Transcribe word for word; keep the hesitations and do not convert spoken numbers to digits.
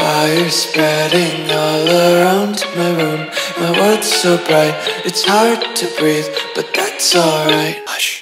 Fire spreading all around my room. My world's so bright, it's hard to breathe, but that's alright. Hush.